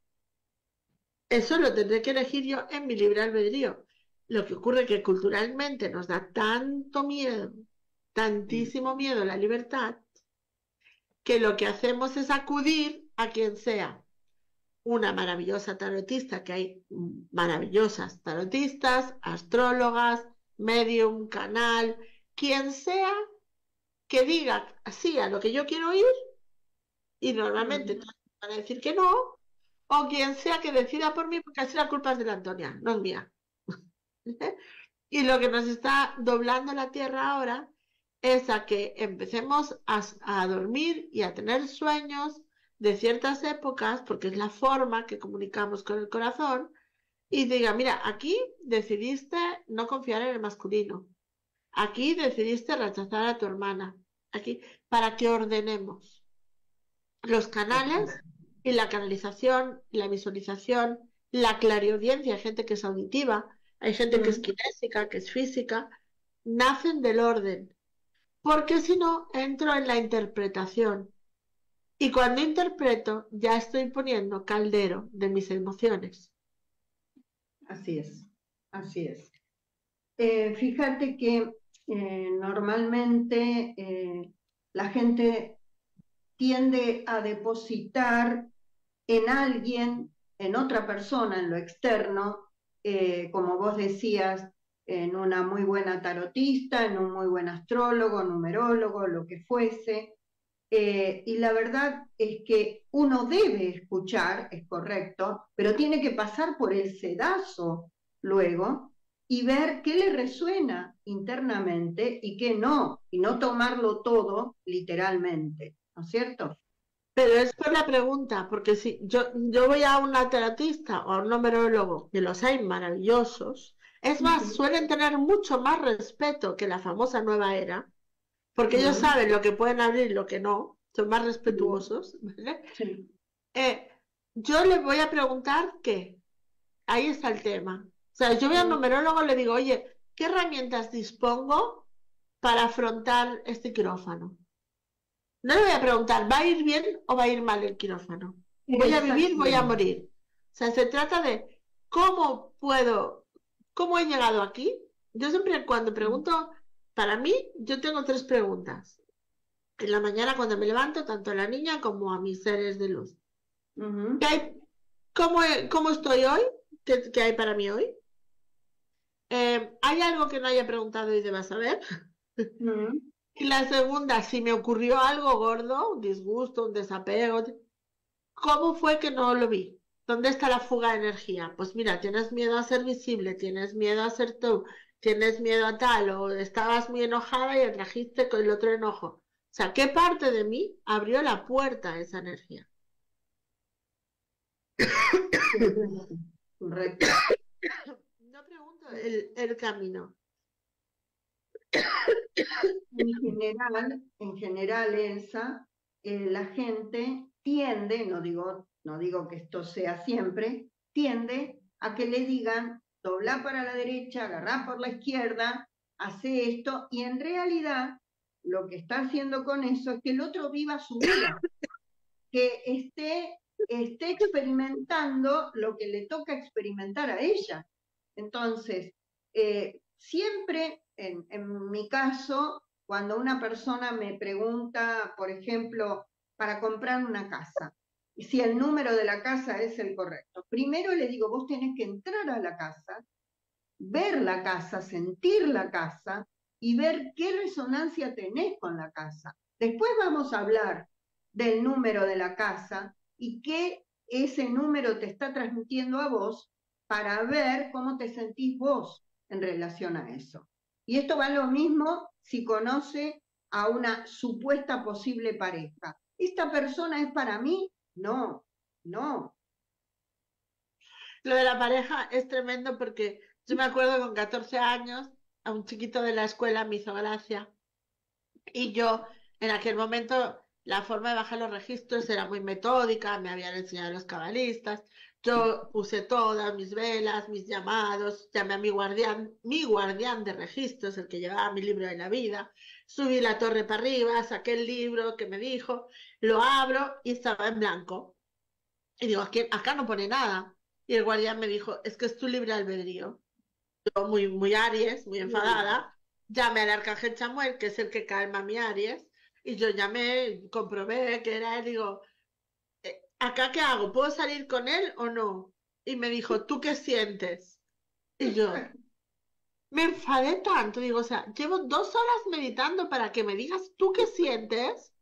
[SPEAKER 2] Eso lo tendré que elegir yo en mi libre albedrío. Lo que ocurre es que culturalmente nos da tanto miedo, tantísimo miedo a la libertad, que lo que hacemos es acudir a quien sea. Una maravillosa tarotista, que hay maravillosas tarotistas, astrólogas, medium, canal, quien sea que diga sí a lo que yo quiero oír, y normalmente todos van a decir que no, o quien sea que decida por mí, porque así la culpa es de la Antonia, no es mía. Y lo que nos está doblando la tierra ahora es a que empecemos a dormir y a tener sueños de ciertas épocas, porque es la forma que comunicamos con el corazón, y diga, mira, aquí decidiste no confiar en el masculino, aquí decidiste rechazar a tu hermana, aquí, para que ordenemos. Los canales Y la canalización, la visualización, la clariaudiencia, hay gente que es auditiva, hay gente que es kinésica, que es física, nacen del orden, porque si no, entro en la interpretación. Y cuando interpreto, ya estoy poniendo caldero de mis emociones.
[SPEAKER 1] Así es, así es. Fíjate que normalmente la gente tiende a depositar en alguien, en otra persona, en lo externo, como vos decías, en una muy buena tarotista, en un muy buen astrólogo, numerólogo, lo que fuese. Y la verdad es que uno debe escuchar, es correcto, pero tiene que pasar por el sedazo luego y ver qué le resuena internamente y qué no, y no tomarlo todo literalmente, ¿no es cierto?
[SPEAKER 2] Pero es por la pregunta, porque si yo voy a una terapista o a un numerólogo, que los hay maravillosos, es más, suelen tener mucho más respeto que la famosa nueva era, porque ellos saben lo que pueden abrir y lo que no, son más respetuosos, ¿vale?
[SPEAKER 1] Sí.
[SPEAKER 2] Yo le voy a preguntar qué, ahí está el tema. O sea, yo voy al numerólogo y le digo, oye, ¿qué herramientas dispongo para afrontar este quirófano? No le voy a preguntar, ¿va a ir bien o va a ir mal el quirófano? ¿Voy a vivir, voy a morir? O sea, se trata de cómo he llegado aquí. Yo siempre cuando pregunto, para mí, yo tengo 3 preguntas. En la mañana cuando me levanto, tanto a la niña como a mis seres de luz. ¿Qué hay? ¿Cómo estoy hoy? ¿Qué hay para mí hoy? ¿Hay algo que no haya preguntado y deba saber? Y la segunda, si me ocurrió algo gordo, un disgusto, un desapego, ¿cómo fue que no lo vi? ¿Dónde está la fuga de energía? Pues mira, tienes miedo a ser visible, tienes miedo a ser tú, tienes miedo a tal, o estabas muy enojada y atrajiste con el otro enojo. O sea, ¿qué parte de mí abrió la puerta a esa energía?
[SPEAKER 1] Correcto.
[SPEAKER 2] No pregunto el camino.
[SPEAKER 1] En general, Elsa, la gente tiende, no digo que esto sea siempre, tiende a que le digan, dobla para la derecha, agarrá por la izquierda, hace esto, y en realidad lo que está haciendo con eso es que el otro viva su vida, que esté experimentando lo que le toca experimentar a ella. Entonces, siempre, en mi caso, cuando una persona me pregunta, por ejemplo, para comprar una casa, si el número de la casa es el correcto, primero le digo, vos tenés que entrar a la casa, ver la casa, sentir la casa y ver qué resonancia tenés con la casa. Después vamos a hablar del número de la casa y qué ese número te está transmitiendo a vos para ver cómo te sentís vos en relación a eso. Y esto va lo mismo si conoce a una supuesta posible pareja. ¿Esta persona es para mí? No, no.
[SPEAKER 2] Lo de la pareja es tremendo porque yo me acuerdo con 14 años, a un chiquito de la escuela me hizo gracia y yo en aquel momento la forma de bajar los registros era muy metódica, me habían enseñado los cabalistas, yo puse todas mis velas, mis llamados, llamé a mi guardián de registros, el que llevaba mi libro de la vida, subí la torre para arriba, saqué el libro que me dijo, lo abro y estaba en blanco. Y digo, acá no pone nada. Y el guardián me dijo, es que es tu libre albedrío. Yo muy Aries, muy enfadada, llamé al arcángel Chamuel, que es el que calma a mi Aries, y yo llamé, comprobé que era él, digo, ¿acá qué hago? ¿Puedo salir con él o no? Y me dijo, ¿tú qué sientes? Y yo me enfadé tanto, digo, o sea, llevo 2 horas meditando para que me digas, ¿tú qué sientes?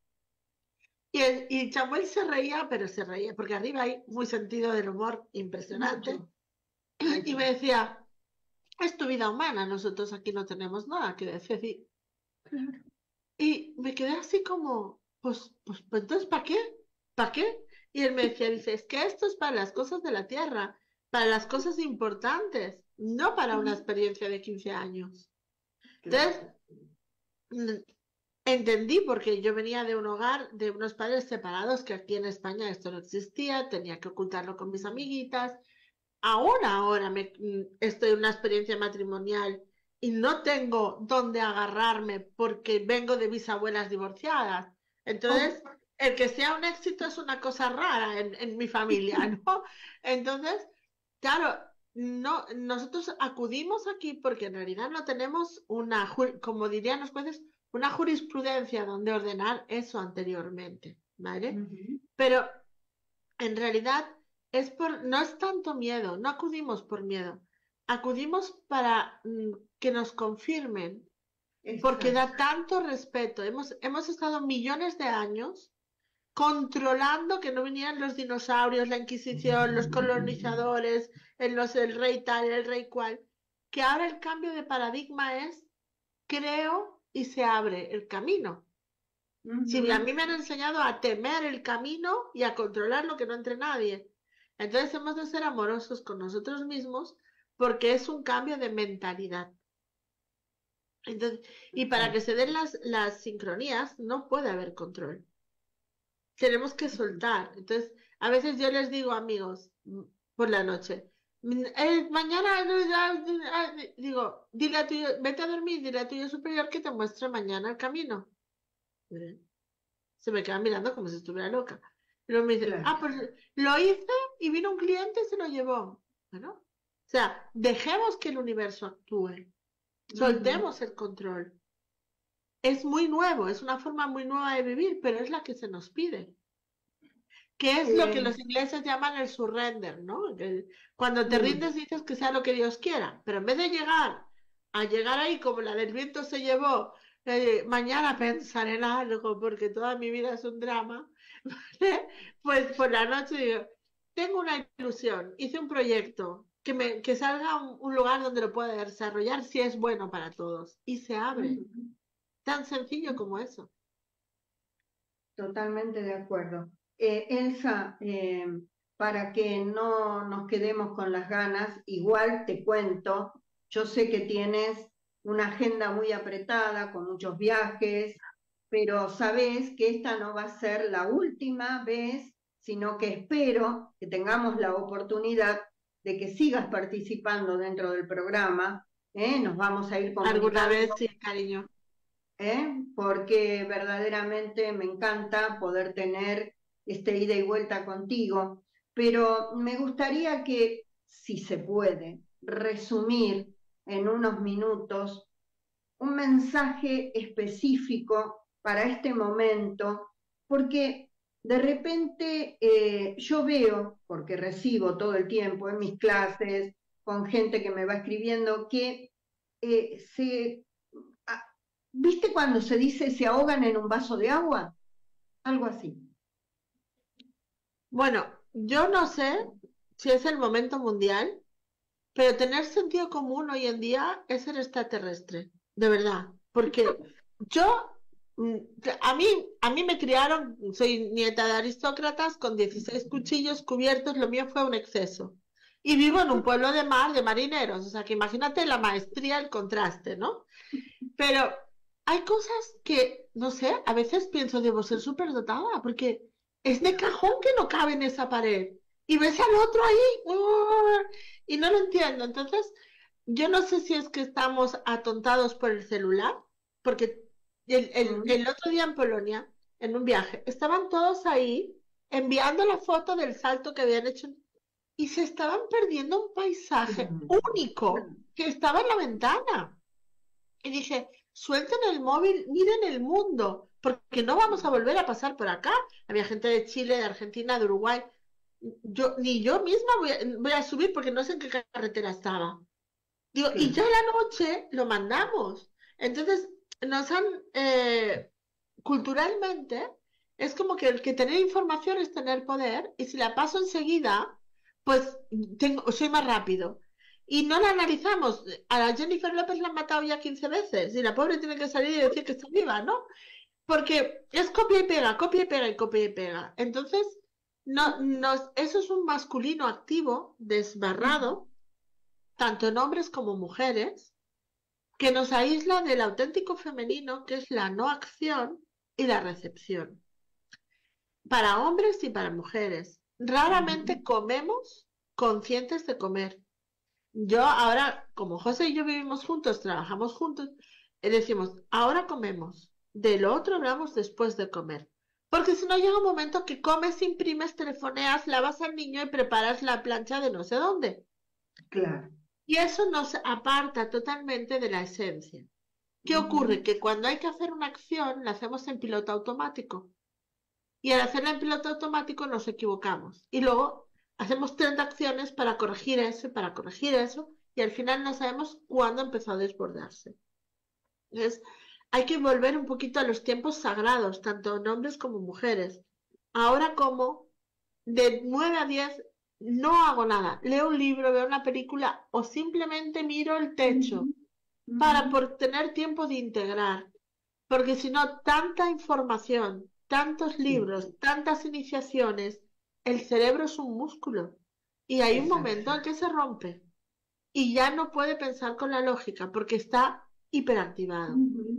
[SPEAKER 2] Y Chamuel se reía, pero se reía, porque arriba hay muy sentido del humor impresionante. Y me decía, es tu vida humana, nosotros aquí no tenemos nada que decir. Y me quedé así como, pues entonces, ¿para qué? ¿Para qué? Y él me decía, dice, es que esto es para las cosas de la tierra, para las cosas importantes, no para una experiencia de 15 años. Entonces, entendí porque yo venía de un hogar de unos padres separados, que aquí en España esto no existía, tenía que ocultarlo con mis amiguitas. Ahora estoy en una experiencia matrimonial y no tengo dónde agarrarme porque vengo de mis abuelas divorciadas.
[SPEAKER 1] Oh,
[SPEAKER 2] Entonces, el que sea un éxito es una cosa rara en mi familia, ¿no? Entonces, claro, no, nosotros acudimos aquí porque en realidad no tenemos como dirían los jueces, una jurisprudencia donde ordenar eso anteriormente, ¿vale?
[SPEAKER 1] ujú,
[SPEAKER 2] Pero en realidad no es tanto miedo, no acudimos por miedo, acudimos para que nos confirmen, porque
[SPEAKER 1] exacto.
[SPEAKER 2] da tanto respeto. Hemos estado millones de años controlando que no vinieran los dinosaurios, la Inquisición, los colonizadores, el rey tal, el rey cual, que ahora el cambio de paradigma es creo y se abre el camino. Si a
[SPEAKER 1] Ujú,
[SPEAKER 2] mí me han enseñado a temer el camino y a controlarlo, que no entre nadie. Entonces hemos de ser amorosos con nosotros mismos porque es un cambio de mentalidad. Entonces, y para que
[SPEAKER 1] exacto.
[SPEAKER 2] se den las sincronías, no puede haber control. Tenemos que soltar. Entonces, a veces yo les digo, amigos, por la noche, mañana, digo, dile a tuyo, vete a dormir, dile a tuyo superior que te muestre mañana el camino. Se me queda mirando como si estuviera loca. Pero me dice,
[SPEAKER 1] Claro.
[SPEAKER 2] pues lo hice y vino un cliente y se lo llevó. Bueno, o sea, dejemos que el universo actúe,
[SPEAKER 1] Ujú,
[SPEAKER 2] soltemos el control. Es muy nuevo, es una forma muy nueva de vivir, pero es la que se nos pide. Que es lo que
[SPEAKER 1] eh,
[SPEAKER 2] los ingleses llaman el surrender, ¿no? Cuando te
[SPEAKER 1] mm,
[SPEAKER 2] rindes dices que sea lo que Dios quiera, pero en vez de llegar ahí como la del viento se llevó, mañana pensaré en algo porque toda mi vida es un drama, ¿vale? Pues por la noche digo, tengo una ilusión, hice un proyecto, que salga un lugar donde lo pueda desarrollar si es bueno para todos y se abre,
[SPEAKER 1] ujú.
[SPEAKER 2] tan sencillo como eso.
[SPEAKER 1] Totalmente de acuerdo. Elsa, para que no nos quedemos con las ganas, igual te cuento, yo sé que tienes una agenda muy apretada, con muchos viajes, pero sabes que esta no va a ser la última vez, sino que espero que tengamos la oportunidad de que sigas participando dentro del programa. Nos vamos a ir
[SPEAKER 2] Alguna
[SPEAKER 1] comunicando,
[SPEAKER 2] vez sí, cariño.
[SPEAKER 1] porque verdaderamente me encanta poder tener este ida y vuelta contigo, pero me gustaría que, si se puede, resumir en unos minutos un mensaje específico para este momento, porque de repente yo veo, porque recibo todo el tiempo en mis clases, con gente que me va escribiendo, que se ¿viste cuando se dice se ahogan en un vaso de agua? Algo así.
[SPEAKER 2] Bueno, yo no sé si es el momento mundial, pero tener sentido común hoy en día es ser extraterrestre, de verdad, porque yo, mm, a mí me criaron, soy nieta de aristócratas con 16 cuchillos cubiertos, lo mío fue un exceso. Y vivo en un pueblo de mar, de marineros, o sea que imagínate la maestría, el contraste, ¿no? Pero hay cosas que, no sé, a veces pienso, debo ser súper dotada, porque es de cajón que no cabe en esa pared. Y ves al otro ahí, y no lo entiendo. Entonces, yo no sé si es que estamos atontados por el celular, porque
[SPEAKER 1] Mm,
[SPEAKER 2] el otro día en Polonia, en un viaje, estaban todos ahí enviando la foto del salto que habían hecho y se estaban perdiendo un paisaje
[SPEAKER 1] claro,
[SPEAKER 2] único
[SPEAKER 1] claro,
[SPEAKER 2] que estaba en la ventana. Y dije, suelten el móvil, miren el mundo, porque no vamos a volver a pasar por acá. Había gente de Chile, de Argentina, de Uruguay. Ni yo misma voy a subir porque no sé en qué carretera estaba. Digo, y
[SPEAKER 1] claro.
[SPEAKER 2] ya la noche lo mandamos. Entonces, nos han, culturalmente, es como que el que tener información es tener poder, y si la paso enseguida, pues soy más rápido. Y no la analizamos. A la Jennifer López la han matado ya 15 veces, y la pobre tiene que salir y decir que está viva, ¿no? Porque es copia y pega, copia y pega y copia y pega. Entonces, eso es un masculino activo, desbarrado, tanto en hombres como mujeres, que nos aísla del auténtico femenino, que es la no acción y la recepción, para hombres y para mujeres. Raramente comemos conscientes de comer. Yo ahora, como José y yo vivimos juntos, trabajamos juntos, decimos, ahora comemos, de lo otro hablamos después de comer. Porque si no llega un momento que comes, imprimes, telefoneas, lavas al niño y preparas la plancha de no sé dónde.
[SPEAKER 1] Claro.
[SPEAKER 2] Y eso nos aparta totalmente de la esencia. ¿Qué ocurre? Que cuando hay que hacer una acción, la hacemos en piloto automático. Y al hacerla en piloto automático nos equivocamos. Y luego hacemos 30 acciones para corregir eso, y al final no sabemos cuándo empezó a desbordarse. Entonces, hay que volver un poquito a los tiempos sagrados, tanto en hombres como mujeres. Ahora como de 9 a 10 no hago nada, leo un libro, veo una película o simplemente miro el techo para por tener tiempo de integrar. Porque si no, tanta información, tantos libros, tantas iniciaciones, el cerebro es un músculo y hay un momento en que se rompe y ya no puede pensar con la lógica porque está hiperactivado.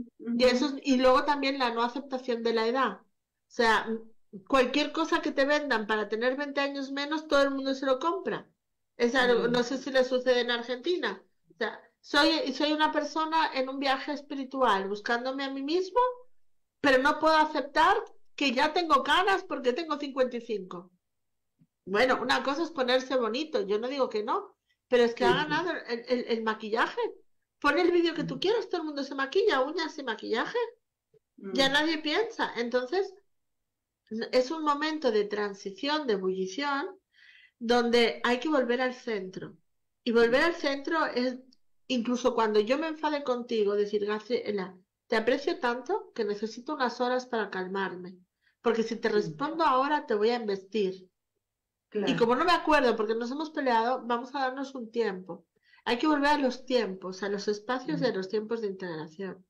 [SPEAKER 2] Y luego también la no aceptación de la edad. O sea, cualquier cosa que te vendan para tener 20 años menos, todo el mundo se lo compra. No sé si le sucede en Argentina. O sea, soy una persona en un viaje espiritual, buscándome a mí mismo, pero no puedo aceptar que ya tengo canas porque tengo 55. Bueno, una cosa es ponerse bonito, yo no digo que no, pero es que ha ganado el maquillaje. Pon el vídeo que tú quieras, todo el mundo se maquilla, uñas y maquillaje. Ya nadie piensa. Entonces, es un momento de transición, de ebullición, donde hay que volver al centro. Y volver al centro es, incluso cuando yo me enfade contigo, decir, Graciela, te aprecio tanto que necesito unas horas para calmarme. Porque si te respondo ahora, te voy a embestir. Claro. Y como no me acuerdo, porque nos hemos peleado, vamos a darnos un tiempo. Hay que volver a los tiempos, a los espacios de los tiempos de integración.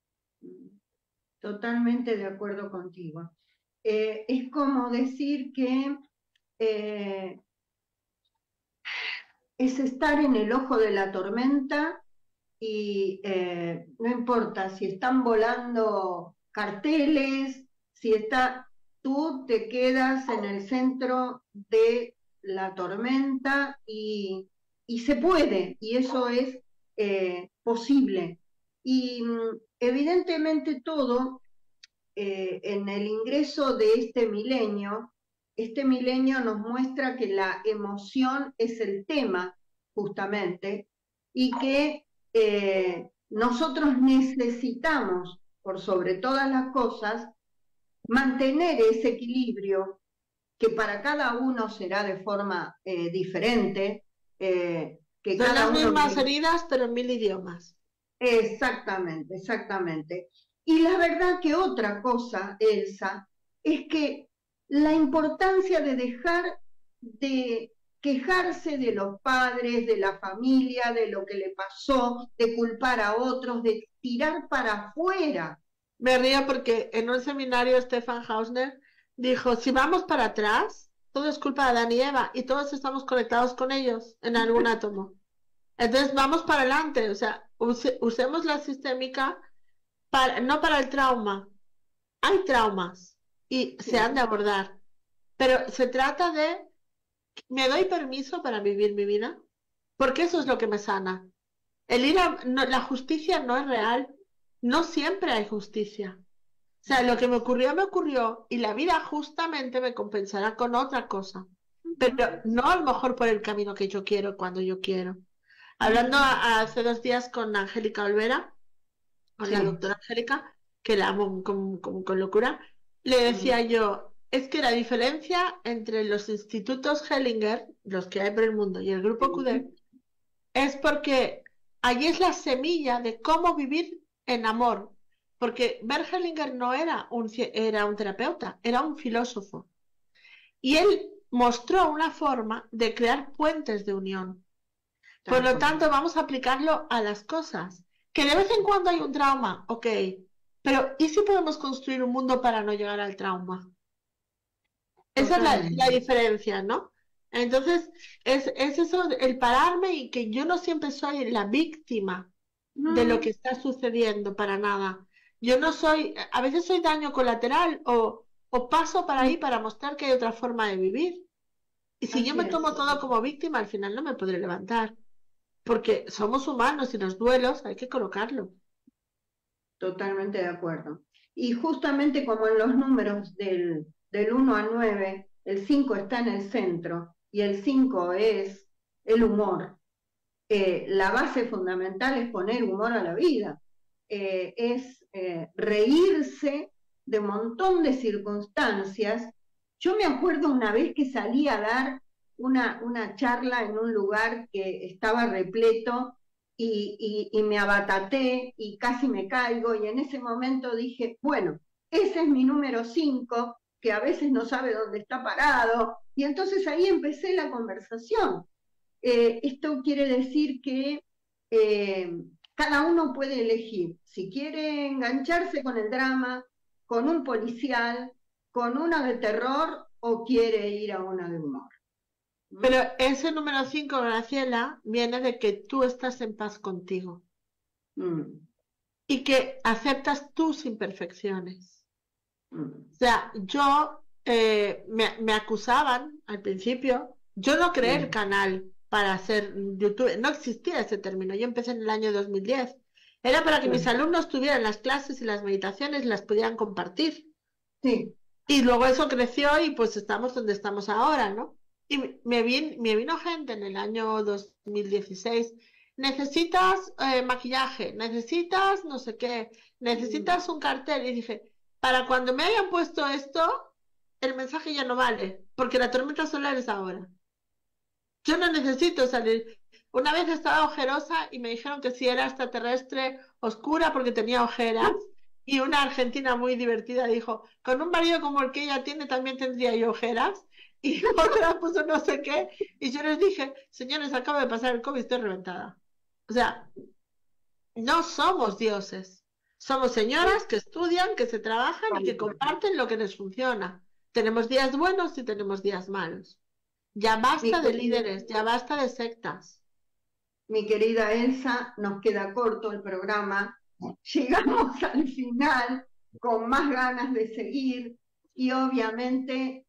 [SPEAKER 1] Totalmente de acuerdo contigo. Es como decir que es estar en el ojo de la tormenta y no importa si están volando carteles, tú te quedas en el centro de la tormenta y se puede, y eso es posible. Y evidentemente todo en el ingreso de este milenio nos muestra que la emoción es el tema, justamente, y que nosotros necesitamos, por sobre todas las cosas, mantener ese equilibrio que para cada uno será de forma diferente.
[SPEAKER 2] Que son las mismas heridas, pero en 1000 idiomas.
[SPEAKER 1] Exactamente, exactamente. Y la verdad que otra cosa, Elsa, es que la importancia de dejar de quejarse de los padres, de la familia, de lo que le pasó, de culpar a otros, de tirar para afuera.
[SPEAKER 2] Me río porque en un seminario Stefan Hausner dijo, si vamos para atrás, todo es culpa de Adán y Eva y todos estamos conectados con ellos en algún átomo. Entonces vamos para adelante, o sea, usemos la sistémica no para el trauma. Hay traumas y se han de abordar, pero se trata de, ¿me doy permiso para vivir mi vida? Porque eso es lo que me sana. La justicia no es real, no siempre hay justicia. O sea, lo que me ocurrió y la vida justamente me compensará con otra cosa, pero no a lo mejor por el camino que yo quiero, cuando yo quiero. Hablando hace 2 días con Angélica Olvera, con la doctora Angélica, que la amo con locura, le decía yo, es que la diferencia entre los institutos Hellinger, los que hay por el mundo, y el grupo QD, es porque allí es la semilla de cómo vivir en amor. Porque Bert Hellinger no era un terapeuta, era un filósofo. Y él mostró una forma de crear puentes de unión. Por lo tanto, vamos a aplicarlo a las cosas. Que de vez en cuando hay un trauma, ok. Pero ¿y si podemos construir un mundo para no llegar al trauma? Esa es la diferencia, ¿no? Entonces, es eso, el pararme y que yo no siempre soy la víctima de lo
[SPEAKER 1] No,
[SPEAKER 2] que está sucediendo, para nada. Yo no soy, a veces soy daño colateral o paso para ahí para mostrar que hay otra forma de vivir. Y si yo
[SPEAKER 1] así
[SPEAKER 2] me
[SPEAKER 1] es,
[SPEAKER 2] tomo todo como víctima, al final no me podré levantar, porque somos humanos y los duelos hay que colocarlos.
[SPEAKER 1] totalmente de acuerdo. Y justamente como en los números del 1 al 9, el 5 está en el centro y el 5 es el humor. La base fundamental es poner humor a la vida, es reírse de un montón de circunstancias. Yo me acuerdo una vez que salí a dar una charla en un lugar que estaba repleto y me abataté y casi me caigo y en ese momento dije, bueno, ese es mi número 5 que a veces no sabe dónde está parado, y entonces ahí empecé la conversación. Esto quiere decir que cada uno puede elegir si quiere engancharse con el drama, con un policial, con una de terror o quiere ir a una de humor.
[SPEAKER 2] Pero
[SPEAKER 1] ¿Mm?
[SPEAKER 2] ese número 5, Graciela, viene de que tú estás en paz contigo
[SPEAKER 1] Mm,
[SPEAKER 2] y que aceptas tus imperfecciones.
[SPEAKER 1] mm,
[SPEAKER 2] O sea, yo me acusaban al principio, yo no creé el
[SPEAKER 1] sí,
[SPEAKER 2] canal para hacer YouTube, no existía ese término, yo empecé en el año 2010. Era para que mis
[SPEAKER 1] sí,
[SPEAKER 2] alumnos tuvieran las clases y las meditaciones, las pudieran compartir.
[SPEAKER 1] sí,
[SPEAKER 2] Y luego eso creció y pues estamos donde estamos ahora, ¿no? Y me vino gente en el año 2016. Necesitas maquillaje, necesitas no sé qué,
[SPEAKER 1] mm,
[SPEAKER 2] necesitas un cartel. Y dije, para cuando me hayan puesto esto, el mensaje ya no vale, porque la tormenta solar es ahora. Yo no necesito salir. Una vez estaba ojerosa y me dijeron que si era extraterrestre oscura porque tenía ojeras. Y una argentina muy divertida dijo, con un marido como el que ella tiene también tendría yo ojeras. Y otra puso no sé qué. Y yo les dije, señores, acabo de pasar el COVID, estoy reventada. O sea, no somos dioses. Somos señoras que estudian, que se trabajan y que comparten lo que les funciona. Tenemos días buenos y tenemos días malos. Ya
[SPEAKER 1] mi,
[SPEAKER 2] basta de
[SPEAKER 1] querida,
[SPEAKER 2] líderes, ya basta de sectas.
[SPEAKER 1] mi querida Elsa, nos queda corto el programa. Llegamos al final con más ganas de seguir y obviamente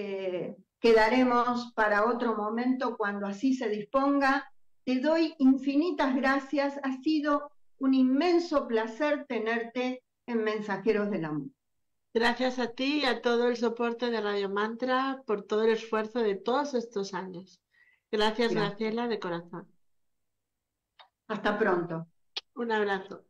[SPEAKER 1] quedaremos para otro momento cuando así se disponga. Te doy infinitas gracias. Ha sido un inmenso placer tenerte en Mensajeros del Amor.
[SPEAKER 2] Gracias a ti y a todo el soporte de Radio Mantra por todo el esfuerzo de todos estos años. Gracias,
[SPEAKER 1] Gracias.
[SPEAKER 2] Graciela, de corazón.
[SPEAKER 1] Hasta pronto.
[SPEAKER 2] Un abrazo.